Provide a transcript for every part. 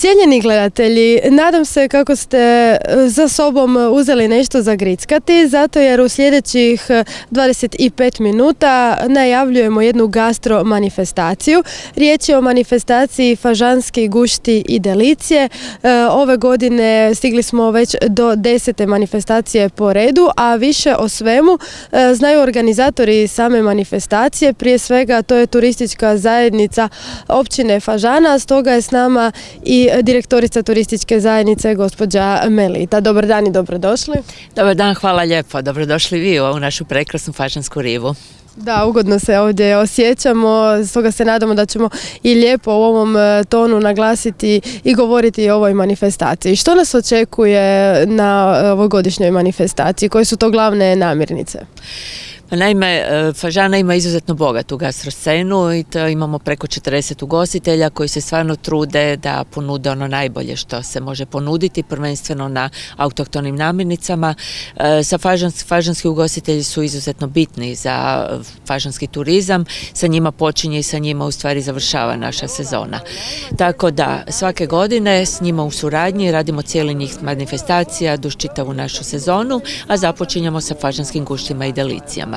Cijenjeni gledatelji, nadam se kako ste za sobom uzeli nešto za grickati, zato jer u sljedećih 25 minuta najavljujemo jednu gastro manifestaciju. Riječ je o manifestaciji Fažanski gušti i delicije. Ove godine stigli smo već do 10. manifestacije po redu, a više o svemu znaju organizatori same manifestacije. Prije svega to je turistička zajednica općine Fažana, stoga je s nama i direktorica turističke zajednice gospođa Melita. Dobar dan i dobrodošli. Dobar dan, hvala lijepo. Dobrodošli vi u našu prekrasnu fažansku rivu. Da, ugodno se ovdje osjećamo, stoga se nadamo da ćemo i lijepo u ovom tonu naglasiti i govoriti o ovoj manifestaciji. Što nas očekuje na ovogodišnjoj manifestaciji? Koje su to glavne namirnice? Naime, Fažana ima izuzetno bogatu gastroscenu i to imamo preko 40 ugostitelja koji se stvarno trude da ponude ono najbolje što se može ponuditi, prvenstveno na autohtonim namirnicama. Fažanski ugostitelji su izuzetno bitni za fažanski turizam, sa njima počinje i sa njima u stvari završava naša sezona. Tako da svake godine s njima u suradnji radimo cijeli njih manifestacija duž čitavu našu sezonu, a započinjemo sa fažanskim guštima i delicijama.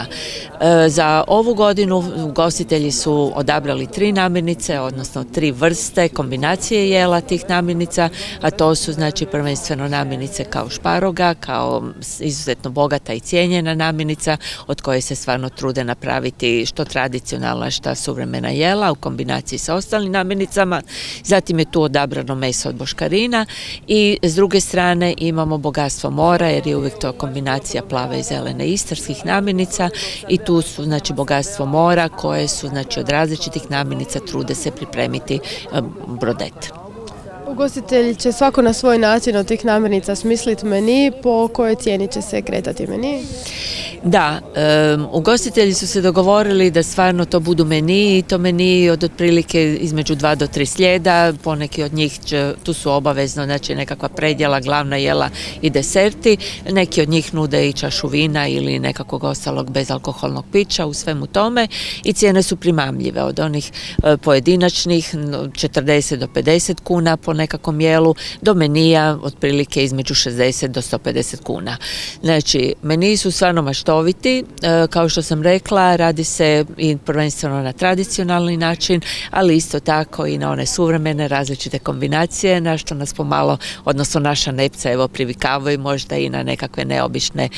Za ovu godinu ugostitelji su odabrali 3 namirnice, odnosno 3 vrste kombinacije jela tih namirnica, a to su znači prvenstveno namirnice kao šparoga, kao izuzetno bogata i cijenjena namirnica od koje se stvarno trude napraviti što tradicionalna, što suvremena jela u kombinaciji sa ostalim namirnicama. Zatim je tu odabrano meso od boškarina i s druge strane imamo bogatstvo mora, jer je uvijek to kombinacija plave i zelene istarskih namirnica. I tu su znači bogatstvo mora koje su znači od različitih namirnica trude se pripremiti brodet. Ugostitelji će svako na svoj način od tih namirnica smisliti meni, po kojoj cijeni će se kretati meni? Da, ugostitelji su se dogovorili da stvarno to budu meni i to meni od otprilike između 2 do 3 slijeda, poneki od njih tu su obavezno znači nekakva predjela, glavna jela i deserti, neki od njih nude i čašu vina ili nekakvog ostalog bezalkoholnog pića u svemu tome i cijene su primamljive od onih pojedinačnih 40 do 50 kuna po nekakvom jelu do menija otprilike između 60 do 150 kuna. Znači, meniji su stvarno maštoviti, kao što sam rekla, radi se i prvenstveno na tradicionalni način, ali isto tako i na one suvremene različite kombinacije, na što nas pomalo, odnosno naša nepca, evo, privikavaju možda i na nekakve neobične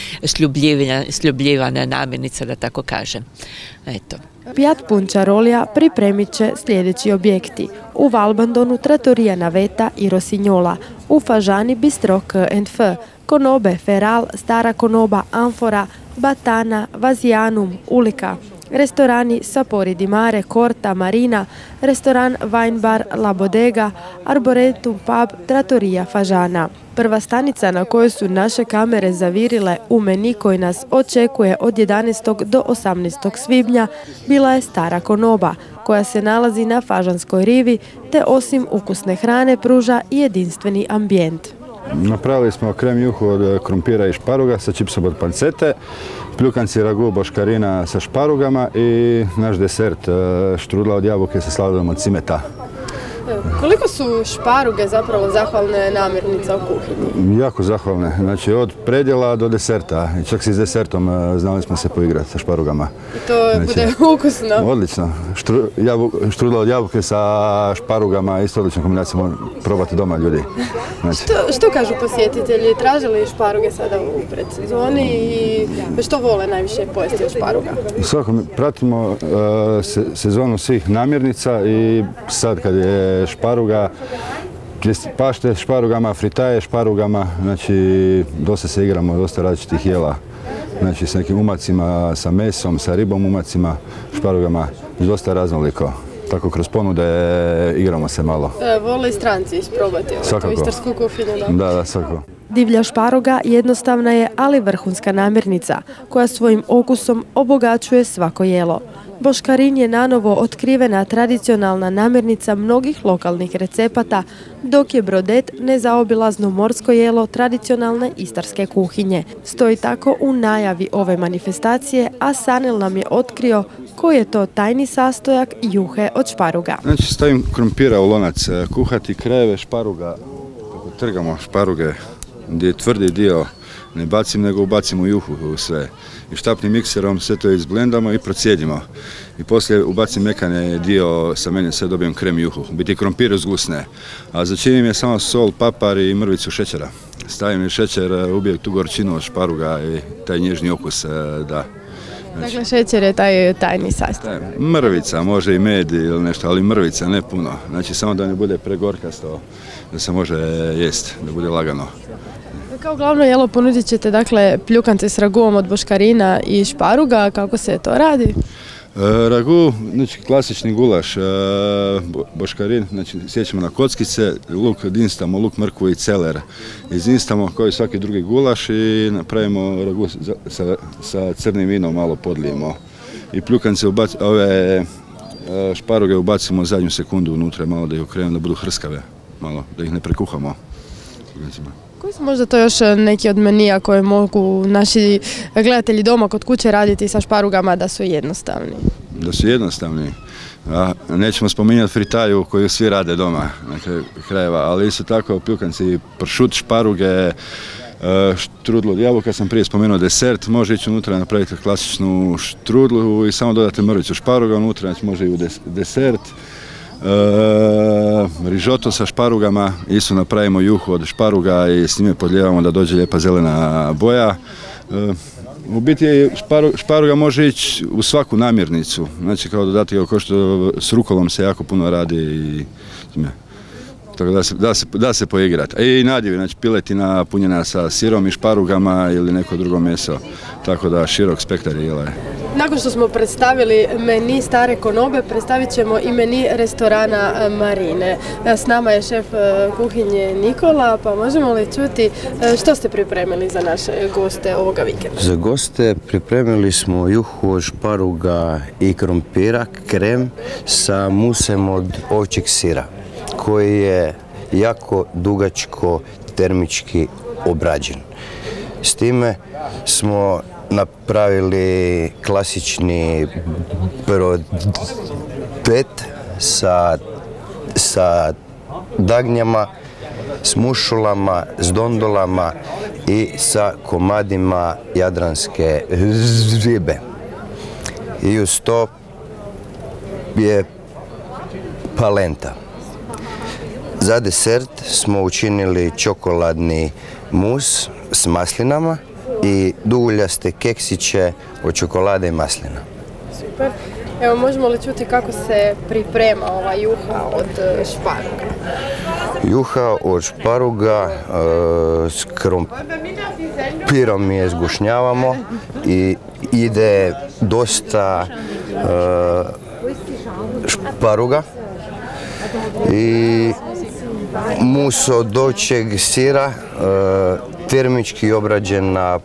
sljubljivane namirnice, da tako kažem. Eto. Pijat Punčarolija pripremit će sljedeći objekti. U Valbandonu Trattoria Naveta i Rosignola, u Fažani Bistro K&F, Konobe Feral, Stara Konoba Amfora, Batana, Vazianum, Ulika, restorani Sapori di Mare, Corta, Marina, restoran Wine Bar La Bodega, Arboretum Pub, Trattoria Fažana. Prva stanica na kojoj su naše kamere zavirile u meni koji nas očekuje od 11. do 18. svibnja bila je Stara Konoba, koja se nalazi na Fažanskoj rivi, te osim ukusne hrane pruža i jedinstveni ambijent. Napravili smo krem juhu od krumpira i šparuga sa čipsom od pancete, pljukanci ragu boškarina sa šparugama i naš desert štrudla od jabuke sa sladolom od cimeta. Koliko su šparuge zapravo zahvalne namirnice u kuhinji? Jako zahvalne, znači od predjela do deserta. I čak i s desertom znali smo se poigrati sa šparugama. I to znači, bude ukusno? Odlično. Štrudla od jabuke sa šparugama, isto odlična kombinacija, možemo probati doma ljudi. Znači. Što kažu posjetitelji? Traže li šparuge sada u predsezoni i što vole najviše pojesti od šparuga? Svako, pratimo sezonu svih namirnica i sad kad je šparuga, pašte šparugama, fritaje šparugama, znači dosta se igramo, dosta različitih jela, znači s nekim umacima, sa mesom, sa ribom umacima, šparugama, dosta raznoliko. Tako kroz ponude igramo se malo. Vole i stranci isprobati tu istarsku kuhinju? Da, svakako. Divlja šparoga jednostavna je, ali vrhunska namirnica, koja svojim okusom obogaćuje svako jelo. Boškarin je nanovo otkrivena tradicionalna namirnica mnogih lokalnih recepata, dok je brodet nezaobilazno morsko jelo tradicionalne istarske kuhinje. Stoji tako u najavi ove manifestacije, a Sanel nam je otkrio koji je to tajni sastojak juhe od šparuga. Znači stavim krompira u lonac kuhati, krajeve šparuga, kako trgamo šparuge gdje je tvrdi dio ne bacim, nego ubacimo juhu u sve. I štapnim mikserom sve to izblendamo i procijedimo. I poslije ubacim mekane dio, sa meni sve dobijem krem juhu. U biti krompir zgusne. A začinim je samo sol, papar i mrvicu šećera. Stavim i šećer, ubije tu gorčinu od šparuga i taj nježni okus da. Znači, dakle, šećer je taj tajni sastojak. Mrvica, može i med ili nešto, ali mrvica, ne puno. Znači samo da ne bude pregorkasto, da se može jesti, da bude lagano. Kao glavno jelo ponudit ćete dakle pljukance s raguom od boškarina i šparuga, kako se to radi? Ragu, znači klasični gulaš, boškarin, znači sjećamo na kockice, luk dinstamo, luk, mrkvu i celer. Izinstamo kao i svaki drugi gulaš i napravimo ragu sa crnim vinom, malo podlijemo. I pljukance, šparuge ubacimo zadnju sekundu unutra, malo da ih okrenemo da budu hrskave, malo da ih ne prekuhamo. Koji su možda to još neki od menija koje mogu naši gledatelji doma kod kuće raditi sa šparugama da su jednostavni? Da su jednostavni. Nećemo spominjati fritaju koju svi rade doma na kraju krajeva, ali isto tako pljukanci, pršut, šparuge, štrudlu od jabuka, sam prije spomenuo desert, može ići unutra napraviti klasičnu štrudlu i samo dodati mrvicu šparuga unutra, znači može i u desert. Rižoto sa šparugama, isto napravimo juhu od šparuga i s njime podlijevamo da dođe lijepa zelena boja. U biti šparuga može ići u svaku namirnicu, znači kao dodatak, kao što s rukolom se jako puno radi i tako da se poigrati. I nadjevi, znači piletina punjena sa sirom i šparugama ili neko drugo meso, tako da širok spektar jela je. Nakon što smo predstavili meni Stare Konobe, predstavit ćemo i meni restorana Marine. S nama je šef kuhinje Nikola, pa možemo li čuti što ste pripremili za naše goste ovoga vikenda? Za goste pripremili smo juhu od šparuga i krompira, krem sa musem od ovčjeg sira, koji je jako dugačko termički obrađen. S time smo napravili klasični brodet sa dagnjama, s mušulama, s dondolama i sa komadima jadranske ribe. I uz to je palenta. Za desert smo učinili čokoladni mus s maslinama i duguljaste keksiće od čokolade i maslina. Super. Evo, možemo li čuti kako se priprema ova juha od šparuga? Juha od šparuga s krompirom je zgušnjavamo i ide dosta šparuga i mus od ovčjeg sira, termički obrađen na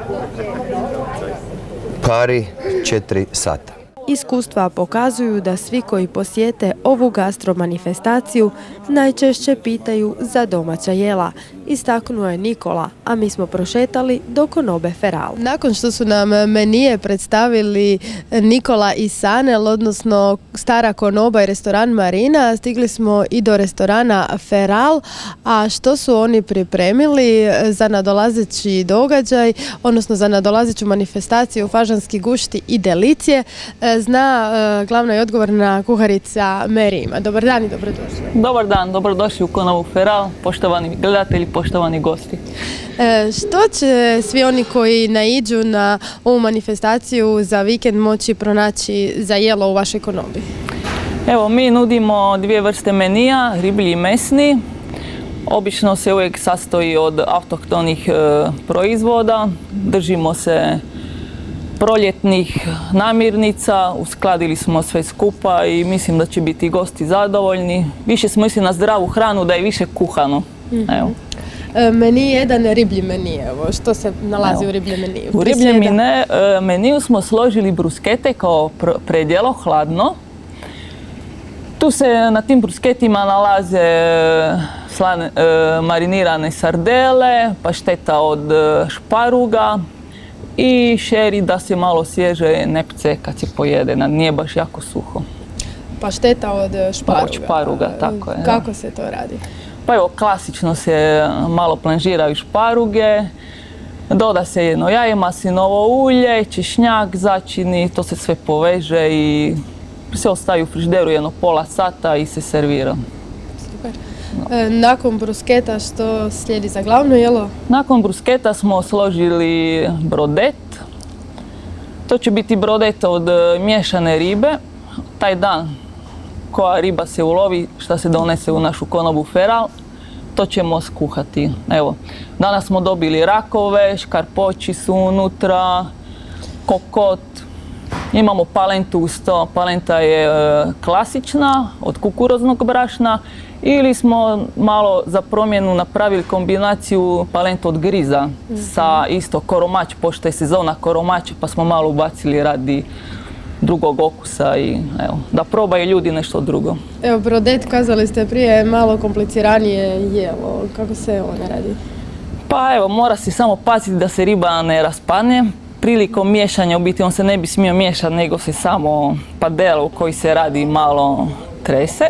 pari 4 sata. Iskustva pokazuju da svi koji posjete ovu gastromanifestaciju najčešće pitaju za domaća jela, istaknuo je Nikola, a mi smo prošetali do Konobe Feral. Nakon što su nam menije predstavili Nikola i Sanel, odnosno Stara Konoba i restoran Marina, stigli smo i do restorana Feral, a što su oni pripremili za nadolazeći događaj, odnosno za nadolazeću manifestaciju Fažanski gušti i delicije, zna glavna i odgovorna kuharica Merima. Dobar dan i dobrodošli. Dobar dan, dobrodošli u Konobu Feral, poštovani gledatelji, poštovani gosti. Što će svi oni koji naiđu na ovu manifestaciju za vikend moći pronaći za jelo u vašoj Konobi? Evo, mi nudimo dvije vrste menija, riblji i mesni. Obično se uvijek sastoji od autohtonih proizvoda. Držimo se proljetnih namirnica, uskladili smo sve skupa i mislim da će biti gosti zadovoljni. Više smo mislili na zdravu hranu, da je više kuhano. Evo. Meni je jedan riblji meni, evo, što se nalazi u ribljem meniju? U ribljem meniju smo složili bruskete kao predjelo, hladno. Tu se na tim brusketima nalaze marinirane sardele, pašteta od šparuga, i šeri da se malo svježe ne pce kad se pojede, nije baš jako suho. Pašteta od šparuga. Od šparuga, tako je. Kako se to radi? Pa evo, klasično se malo planžiraju šparuge, doda se jedno jaje, maslinovo ulje, češnjak, začini, to se sve poveže i se ostaje u frižideru jedno pola sata i se servira. Super. Nakon brusketa što slijedi za glavno jelo? Nakon brusketa smo složili brodet. To će biti brodet od miješane ribe. Taj dan koja riba se ulovi, šta se donese u našu konobu feral, to ćemo skuhati. Evo, danas smo dobili rakove, škarpoći su unutra, kokot. Imamo palentu uz to. Palenta je klasična, od kukuruznog brašna, ili smo malo za promjenu napravili kombinaciju palentu od griza sa isto koromać, pošto je sezona koromača, pa smo malo ubacili radi drugog okusa i evo, da probaju ljudi nešto drugo. Evo, brodet, kazali ste prije, malo kompliciranije jelo. Kako se ono radi? Pa evo, mora se samo paziti da se riba ne raspadne. Prilikom miješanja, u biti on se ne bi smio miješati, nego se samo padel u koji se radi malo trese.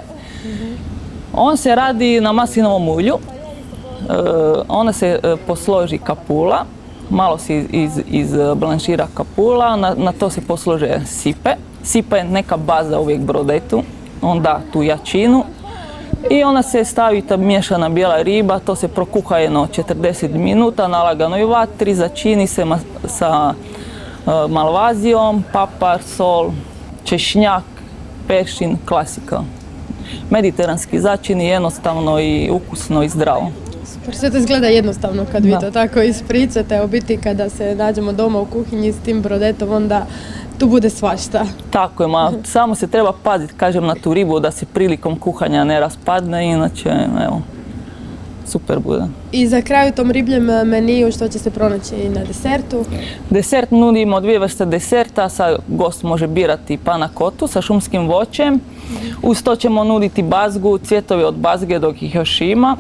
On se radi na maslinovom ulju. Ona se posloži kapula. Malo se izblanšira kapula, na to se poslože sipe. Sipa je neka baza uvijek brodetu, on da tu jačinu. I ona se stavi, ta miješana bijela riba, to se prokuha jedno 40 minuta na laganoj vatri, začini se sa malvazijom, papar, sol, češnjak, peršin, klasika. Mediteranski začini, jednostavno i ukusno i zdravo. Super, sve to izgleda jednostavno kad vi to tako ispričate, u biti kada se nađemo doma u kuhinji s tim brodetom, onda tu bude svašta. Tako je, samo se treba paziti, kažem, na tu ribu da se prilikom kuhanja ne raspadne, inače, evo, super bude. I za kraj u tom ribljem meniju što će se pronaći i na desertu? Desert nudimo 2 vrste deserta, gost može birati pana kotu sa šumskim voćem. Uz to ćemo nuditi bazgu, cvjetovi od bazge dok ih još ima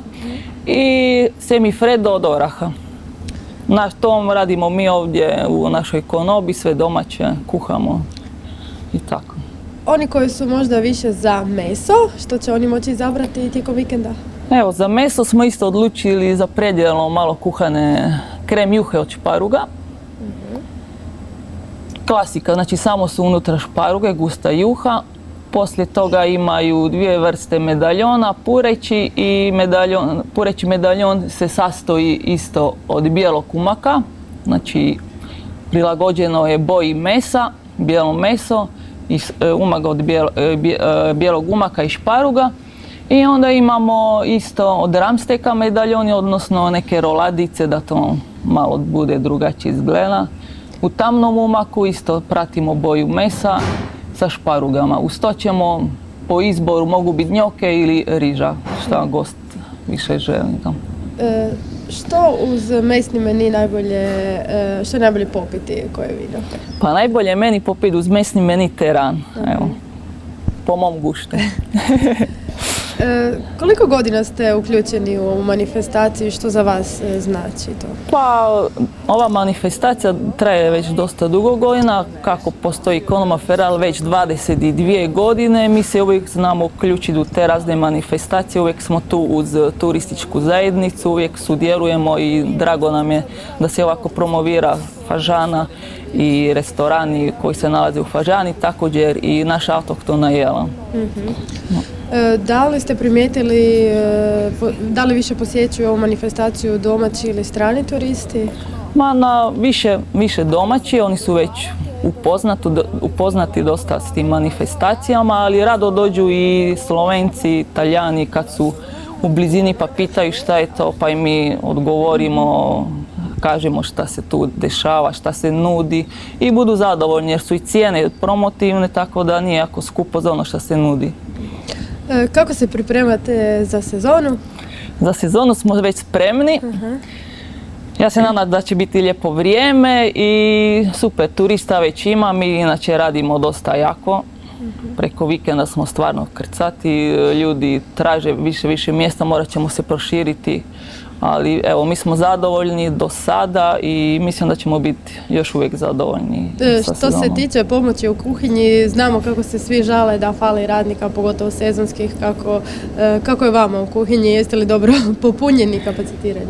i semifreddo od oraha. Na tom radimo mi ovdje u našoj konobi, sve domaće, kuhamo i tako. Oni koji su možda više za meso, što će oni moći izabrati tijekom vikenda? Evo, za meso smo isto odlučili za predjelo malo kuhane krem juhe od šparuga. Klasika, znači samo su unutra šparuge, gusta juha. Poslije toga imaju 2 vrste medaljona, pureći i pureći medaljon se sastoji isto od bijelog umaka, znači prilagođeno je boji mesa, bijelo meso, umak od bijelog umaka i šparuga. I onda imamo isto od ramsteka medaljoni, odnosno neke roladice da to malo bude drugačije izgleda. U tamnom umaku isto pratimo boju mesa sa šparugama. Uz to ćemo po izboru mogu biti njoke ili riža, šta gost više želi. Što uz mesni meni što je najbolje popiti koje vino? Pa najbolje meni popiti uz mesni meni teran, evo, po mom guštu. Koliko godina ste uključeni u ovu manifestaciju i što za vas znači to? Pa, ova manifestacija traje već dosta dugo godina. Kako postoji konoma feral već 22 godine. Mi se uvijek znamo uključiti u te razne manifestacije. Uvijek smo tu uz turističku zajednicu, uvijek sudjelujemo i drago nam je da se ovako promovira Fažana i restorani koji se nalaze u Fažani, također i naša autohtona jela. Da li ste primijetili, da li više posjećuju ovu manifestaciju domaći ili strani turisti? Više domaći, oni su već upoznati dosta s tim manifestacijama, ali rado dođu i Slovenci, Italijani kad su u blizini pa pitaju šta je to, pa i mi odgovorimo, kažemo šta se tu dešava, šta se nudi i budu zadovoljni jer su i cijene promotivne, tako da nije jako skupo za ono što se nudi. Kako se pripremate za sezonu? Za sezonu smo već spremni. Ja se nadam da će biti lijepo vrijeme i super, turista već ima, mi inače radimo dosta jako. Preko vikenda smo stvarno krcati, ljudi traže više mjesta, morat ćemo se proširiti Ali evo, mi smo zadovoljni do sada i mislim da ćemo biti još uvijek zadovoljni. Što se tiče pomoći u kuhinji, znamo kako se svi žale da fali radnika, pogotovo sezonskih. Kako je vama u kuhinji? Jeste li dobro popunjeni, kapacitirani?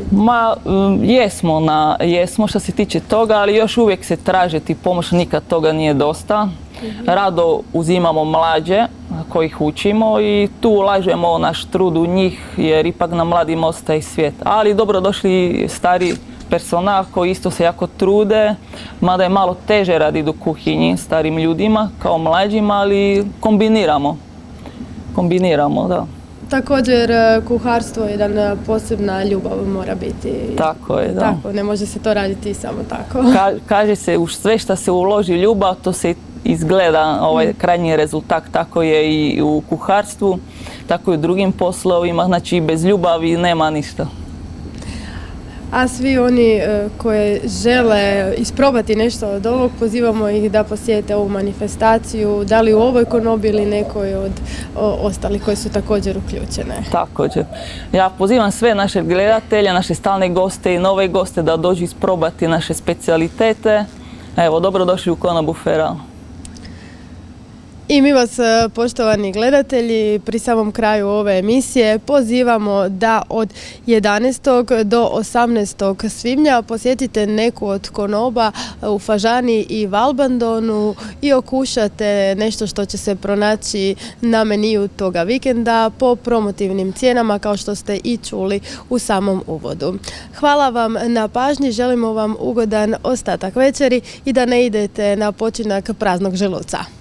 Jesmo što se tiče toga, ali još uvijek se traže ti pomoć, nikad toga nije dosta. Rado uzimamo mlađe kojih učimo i tu ulažemo naš trud u njih jer ipak nam mladim ostaje svijet. Ali dobro došli stari personal koji isto se jako trude, mada je malo teže raditi u kuhinji starim ljudima kao mlađima, ali kombiniramo, da. Također, kuharstvo je jedna posebna ljubav mora biti. Tako je, da. Tako, ne može se to raditi samo tako. Kaže se, u sve što se uloži ljubav, to se izgleda krajnji rezultat. Tako je i u kuharstvu, tako i u drugim poslovima. Znači, bez ljubavi nema ništa. A svi oni koji žele isprobati nešto od ovog, pozivamo ih da posjete ovu manifestaciju, da li u ovoj konobi ili nekoj od ostalih koji su također uključene. Također. Ja pozivam sve naše gledatelje, naše stalne goste i nove goste da dođu isprobati naše specijalitete. Evo, dobrodošli u konobu Feral. I mi vas, poštovani gledatelji, pri samom kraju ove emisije pozivamo da od 11. do 18. svibnja posjetite neku od konoba u Fažani i Valbandonu i okušate nešto što će se pronaći na meniju toga vikenda po promotivnim cijenama, kao što ste i čuli u samom uvodu. Hvala vam na pažnji, želimo vam ugodan ostatak večeri i da ne idete na počinak praznog želuca.